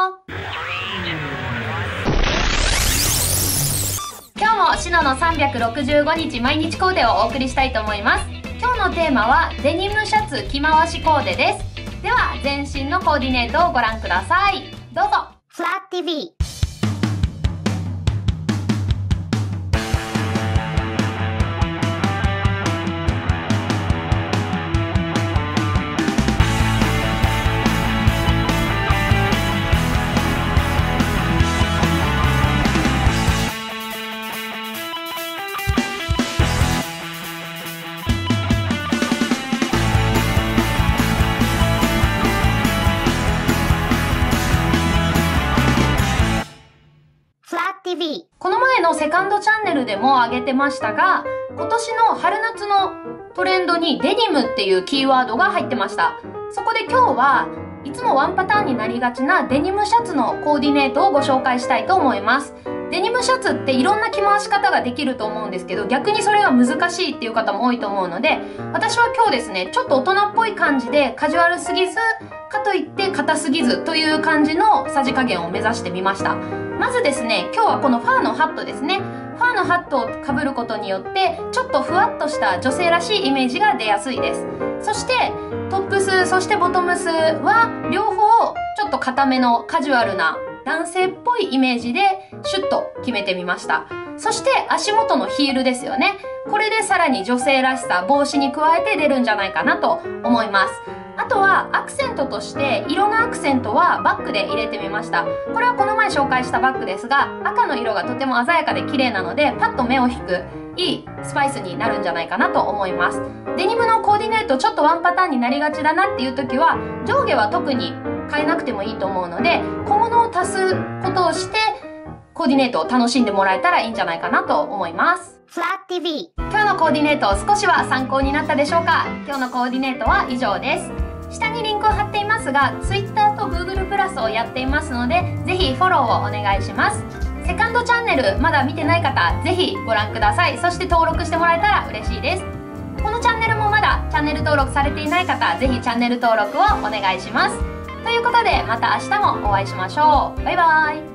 今日もシノの365日毎日コーデをお送りしたいと思います。今日のテーマはデニムシャツ着回しコーデです。では全身のコーディネートをご覧ください。どうぞ。フラッ TV。この前のセカンドチャンネルでも上げてましたが、今年の春夏のトレンドにデニムっていうキーワードが入ってました。そこで今日はいつもワンパターンになりがちなデニムシャツのコーディネートをご紹介したいと思います。デニムシャツっていろんな着回し方ができると思うんですけど、逆にそれが難しいっていう方も多いと思うので、私は今日ですね、ちょっと大人っぽい感じでカジュアルすぎず、かといって硬すぎずという感じのさじ加減を目指してみました。まずですね、今日はこのファーのハットですね。ファーのハットをかぶることによって、ちょっとふわっとした女性らしいイメージが出やすいです。そして、トップス、そしてボトムスは、両方ちょっと硬めのカジュアルな男性っぽいイメージでシュッと決めてみました。そして足元のヒールですよね。これでさらに女性らしさ、帽子に加えて出るんじゃないかなと思います。あとはアクセントとして色のアクセントはバッグで入れてみました。これはこの前紹介したバッグですが、赤の色がとても鮮やかで綺麗なのでパッと目を引くいいスパイスになるんじゃないかなと思います。デニムのコーディネートちょっとワンパターンになりがちだなっていう時は、上下は特に変えなくてもいいと思うので、小物を足すことをしてコーディネートを楽しんでもらえたらいいんじゃないかなと思います。フラッ TV。今日のコーディネート少しは参考になったでしょうか。今日のコーディネートは以上です。下にリンクを貼っていますが、Twitter と Google プラスをやっていますので、ぜひフォローをお願いします。セカンドチャンネルまだ見てない方、ぜひご覧ください。そして登録してもらえたら嬉しいです。このチャンネルもまだチャンネル登録されていない方、ぜひチャンネル登録をお願いします。ということで、また明日もお会いしましょう。バイバーイ。